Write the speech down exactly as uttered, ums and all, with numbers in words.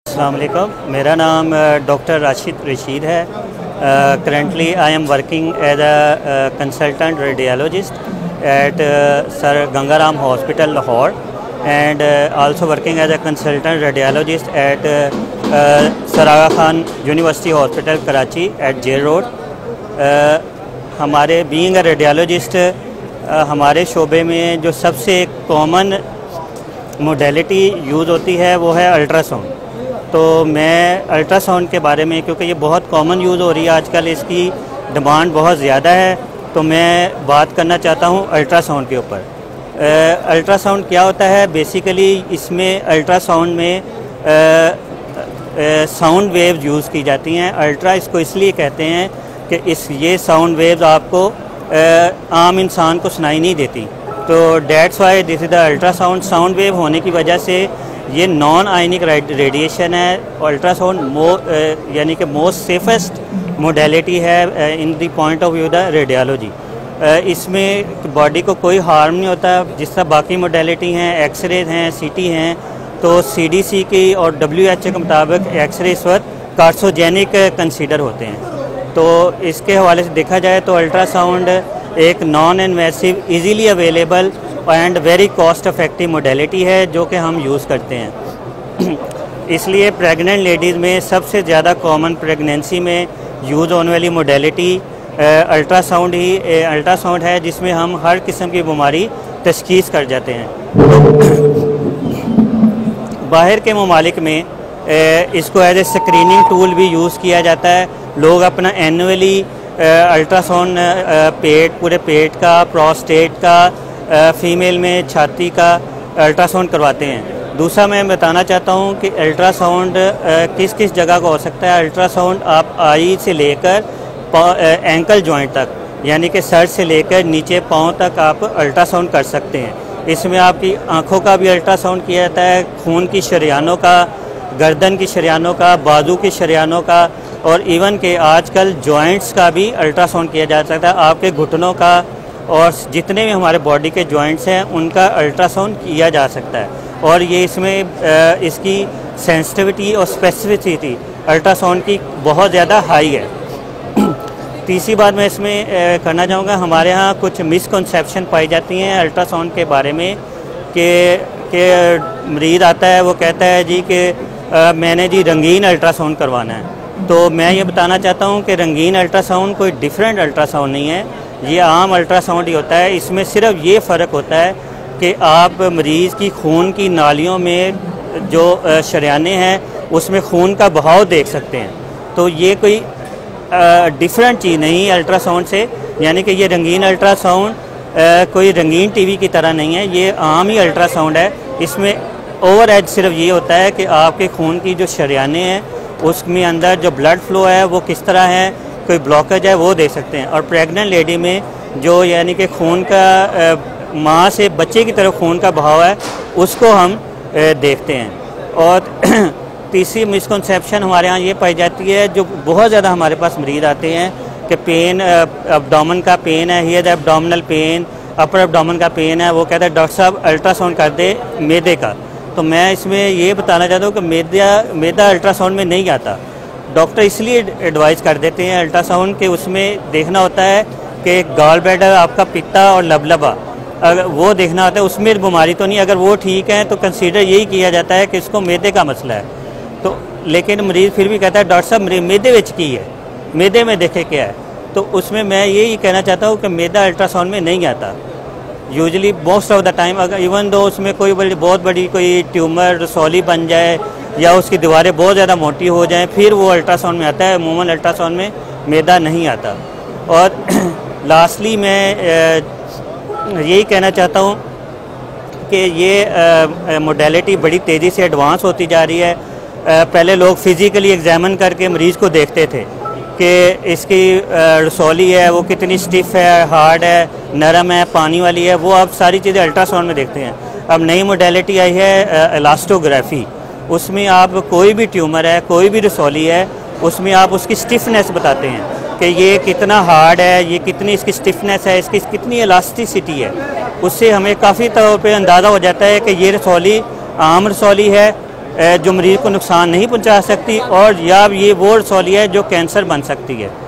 अस्सलाम वालेकुम, मेरा नाम डॉक्टर राशिद रशीद है। Currently I am working as a consultant radiologist at sir Gangaram hospital Lahore and also working as a consultant radiologist at sir Aga Khan university hospital Karachi at jail road. हमारे being a radiologist हमारे शोबे में जो सबसे कॉमन मोडेलिटी यूज़ होती है वो है अल्ट्रासाउंड। तो मैं अल्ट्रासाउंड के बारे में, क्योंकि ये बहुत कॉमन यूज़ हो रही है आजकल, इसकी डिमांड बहुत ज़्यादा है, तो मैं बात करना चाहता हूँ अल्ट्रासाउंड के ऊपर। अल्ट्रासाउंड क्या होता है? बेसिकली इसमें अल्ट्रासाउंड में साउंड वेव्स यूज़ की जाती हैं। अल्ट्रा इसको इसलिए कहते हैं कि इस ये साउंड वेव्स आपको आ, आम इंसान को सुनाई नहीं देती, तो that's why this is the ultrasound. Sound wave होने की वजह से ये नॉन आयनिक रेडिएशन है। अल्ट्रासाउंड मो यानी कि मोस्ट सेफेस्ट मोडेलिटी है in the point of view the radiology. इसमें बॉडी को कोई हार्म नहीं होता, जिस तरह बाकी मोडेलिटी हैं, एक्सरेज हैं, सीटी हैं। तो सीडीसी की और डब्ल्यूएचओ के मुताबिक एक्सरे इस वक्त कार्सोजेनिक कंसीडर होते हैं। तो इसके हवाले से देखा जाए तो अल्ट्रासाउंड एक non invasive, easily available and very cost effective modality है जो कि हम यूज़ करते हैं। इसलिए प्रेग्नेंट लेडीज़ में सबसे ज़्यादा कॉमन प्रेगनेंसी में यूज़ होने वाली मोडेलिटी अल्ट्रासाउंड ही अल्ट्रासाउंड है, जिसमें हम हर किस्म की बीमारी तशखीस कर जाते हैं। बाहर के ममालिक में इसको एज ए स्क्रीनिंग टूल भी यूज़ किया जाता है। लोग अपना एनुअली अल्ट्रासाउंड पेट, पूरे पेट का, प्रोस्टेट का, फीमेल में छाती का अल्ट्रासाउंड करवाते हैं। दूसरा मैं बताना चाहता हूँ कि अल्ट्रासाउंड किस किस जगह का हो सकता है। अल्ट्रासाउंड आप आई से लेकर एंकल जॉइंट तक, यानी कि सर से लेकर नीचे पाँव तक आप अल्ट्रासाउंड कर सकते हैं। इसमें आपकी आँखों का भी अल्ट्रासाउंड किया जाता है, खून की शरियानों का, गर्दन की शरियानों का, बाजू की शरियानों का, और इवन के आजकल जॉइंट्स का भी अल्ट्रासाउंड किया जा सकता है। आपके घुटनों का और जितने भी हमारे बॉडी के जॉइंट्स हैं उनका अल्ट्रासाउंड किया जा सकता है। और ये इसमें इसकी सेंसिटिविटी और स्पेसिफिसिटी अल्ट्रासाउंड की बहुत ज़्यादा हाई है। तीसरी बात मैं इसमें करना चाहूँगा, हमारे यहाँ कुछ मिसकंसेप्शन पाई जाती हैं अल्ट्रासाउंड के बारे में कि कि मरीज़ आता है, वो कहता है जी कि मैंने जी रंगीन अल्ट्रासाउंड करवाना है। तो मैं ये बताना चाहता हूँ कि रंगीन अल्ट्रासाउंड कोई डिफरेंट अल्ट्रासाउंड नहीं है, ये आम अल्ट्रासाउंड ही होता है। इसमें सिर्फ ये फ़र्क होता है कि आप मरीज़ की खून की नालियों में जो शरियाने हैं उसमें खून का बहाव देख सकते हैं। तो ये कोई डिफरेंट चीज़ नहीं है अल्ट्रासाउंड से, यानी कि ये रंगीन अल्ट्रासाउंड कोई रंगीन टीवी की तरह नहीं है, ये आम ही अल्ट्रासाउंड है। इसमें ओवर एज सिर्फ ये होता है कि आपके खून की जो शरियाने हैं उसमें अंदर जो ब्लड फ्लो है वो किस तरह है, कोई ब्लॉकेज है वो देख सकते हैं। और प्रेग्नेंट लेडी में जो यानी कि खून का माँ से बच्चे की तरफ खून का बहाव है उसको हम देखते हैं। और तीसरी मिसकंसेप्शन हमारे यहाँ ये पाई जाती है, जो बहुत ज़्यादा हमारे पास मरीज़ आते हैं कि पेन, एब्डोमेन का पेन है, here abdominal pain, upper abdomen का पेन है, वो कहता है डॉक्टर साहब अल्ट्रासाउंड कर दे मैदे का। तो मैं इसमें ये बताना चाहता हूँ कि मैदा मैदा अल्ट्रासाउंड में नहीं आता। डॉक्टर इसलिए एडवाइस कर देते हैं अल्ट्रासाउंड के, उसमें देखना होता है कि गॉल ब्लैडर आपका पित्ता और लबलबा, अगर वो देखना होता है, उसमें बीमारी तो नहीं। अगर वो ठीक है तो कंसीडर यही किया जाता है कि इसको मैदे का मसला है। तो लेकिन मरीज़ फिर भी कहता है डॉक्टर साहब मैदे विच की है, मैदे में देखे क्या है। तो उसमें मैं यही कहना चाहता हूँ कि मैदा अल्ट्रासाउंड में नहीं आता usually most of the time. अगर इवन दो उसमें कोई बड़ी बहुत बड़ी कोई ट्यूमर रसौली बन जाए या उसकी दीवारें बहुत ज़्यादा मोटी हो जाएं, फिर वो अल्ट्रासाउंड में आता है। अमूमन अल्ट्रासाउंड में मैदा नहीं आता। और लास्टली मैं यही कहना चाहता हूँ कि ये मोडेलिटी बड़ी तेज़ी से एडवांस होती जा रही है। पहले लोग फिज़िकली एग्जामिन करके मरीज़ को देखते थे कि इसकी रसौली है वो कितनी स्टिफ़ है, हार्ड है, नरम है, पानी वाली है, वो आप सारी चीज़ें अल्ट्रासाउंड में देखते हैं। अब नई मोडेलिटी आई है इलास्टोग्राफी, उसमें आप कोई भी ट्यूमर है, कोई भी रसौली है, उसमें आप उसकी स्टिफनेस बताते हैं कि ये कितना हार्ड है, ये कितनी इसकी स्टिफनेस है, इसकी कितनी इलास्टिसिटी है। उससे हमें काफ़ी तौर पे अंदाज़ा हो जाता है कि ये रसौली आम रसौली है जो मरीज़ को नुकसान नहीं पहुंचा सकती, और या ये वो रसौलियाँ है जो कैंसर बन सकती है।